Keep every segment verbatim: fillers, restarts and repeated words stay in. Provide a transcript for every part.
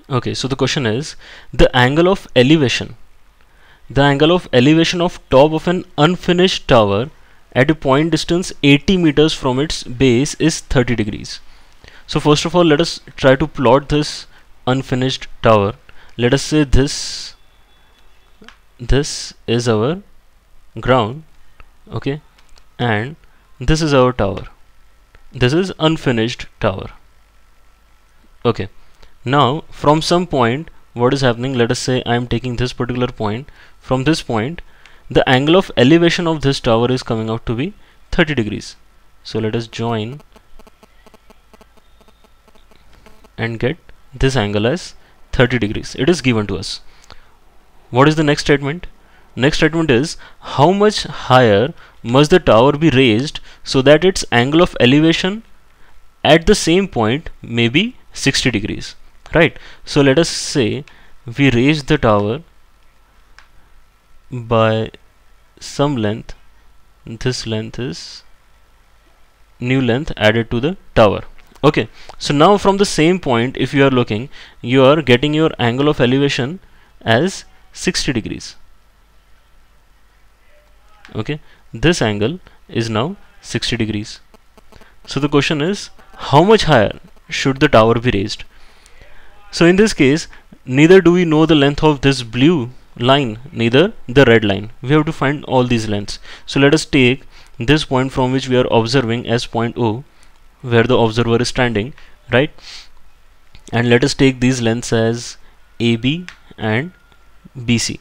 Okay, so the question is the angle of elevation. The angle of elevation of top of an unfinished tower at a point distance eighty meters from its base is thirty degrees. So first of all, let us try to plot this unfinished tower. Let us say this this is our ground, okay, and this is our tower. This is unfinished tower. Okay, now from some point, what is happening? Let us say I am taking this particular point. From this point, the angle of elevation of this tower is coming out to be thirty degrees. So let us join and get this angle as thirty degrees. It is given to us. What is the next statement? Next statement is how much higher must the tower be raised so that its angle of elevation at the same point may be sixty degrees, right? So let us say we raise the tower by some length. This length is new length added to the tower. Okay, so now from the same point, if you are looking, you are getting your angle of elevation as sixty degrees. Okay, this angle is now sixty degrees. So the question is how much higher should the tower be raised? So in this case, neither do we know the length of this blue line, neither the red line. We have to find all these lengths. So let us take this point from which we are observing as point O, where the observer is standing, right? And let us take these lengths as A B and B C.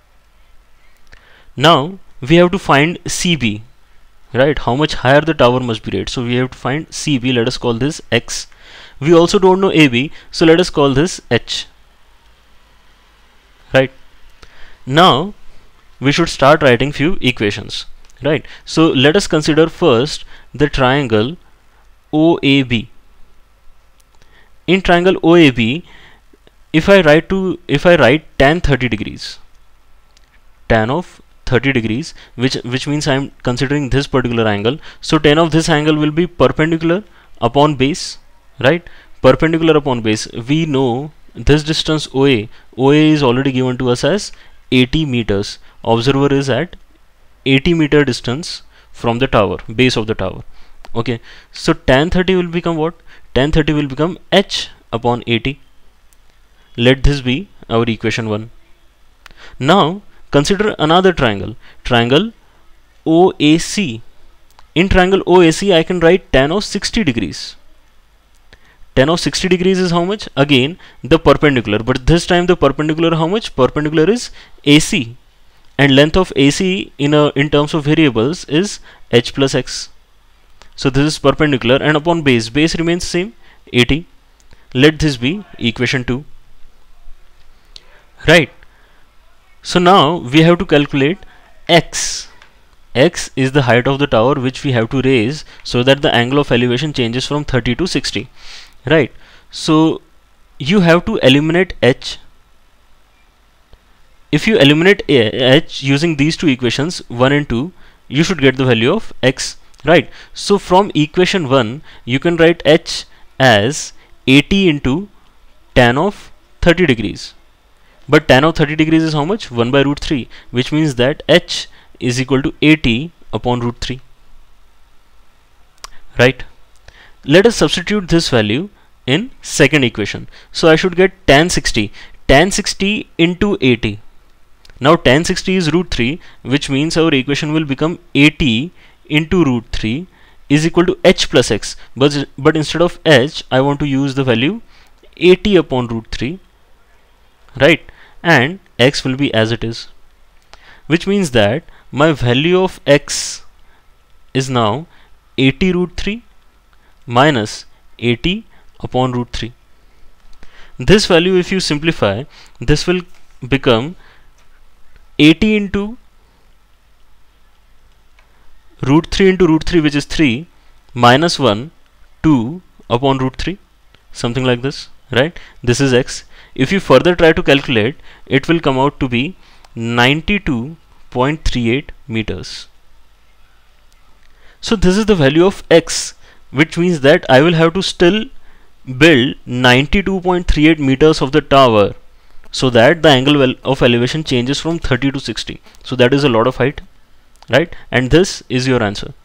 Now we have to find C B, right? How much higher the tower must be raised. So we have to find C B. Let us call this X. We also don't know A B, so let us call this H, right? Now we should start writing few equations, right? So let us consider first the triangle O A B. In triangle O A B, if I write to if I write tan thirty degrees, tan of thirty degrees, which which means I am considering this particular angle. So tan of this angle will be perpendicular upon base, right? Perpendicular upon base. We know this distance O A. O A is already given to us as eighty meters. Observer is at eighty meter distance from the tower, base of the tower. Okay, so tan thirty will become what? Tan thirty will become H upon eighty. Let this be our equation one. Now consider another triangle, triangle O A C. In triangle O A C, I can write tan of sixty degrees. Tan of sixty degrees is how much? Again the perpendicular, but this time the perpendicular how much? Perpendicular is A C, and length of A C in a in terms of variables is H plus X. So this is perpendicular, and upon base, base remains same, eighty. Let this be equation two, right? So now we have to calculate X. X is the height of the tower which we have to raise so that the angle of elevation changes from thirty to sixty, right? So you have to eliminate H. If you eliminate H using these two equations one and two, you should get the value of X, right? So from equation one, you can write H as eighty into tan of thirty degrees. But tan of thirty degrees is how much? one by root three, which means that H is equal to eighty upon root three, right? Let us substitute this value in second equation. So I should get tan sixty. Tan sixty into eighty. Now tan sixty is root three, which means our equation will become eighty into root three is equal to H plus X. But, but instead of H, I want to use the value eighty upon root three, right? And X will be as it is, which means that my value of X is now eighty root three minus eighty upon root three. This value, if you simplify, this will become eighty into root three into root three, which is three, minus one, two upon root three, something like this, right? This is X. If you further try to calculate, it will come out to be ninety-two point three eight meters. So this is the value of X, which means that I will have to still build ninety-two point three eight meters of the tower, so that the angle of elevation changes from thirty to sixty. So that is a lot of height, right? And this is your answer.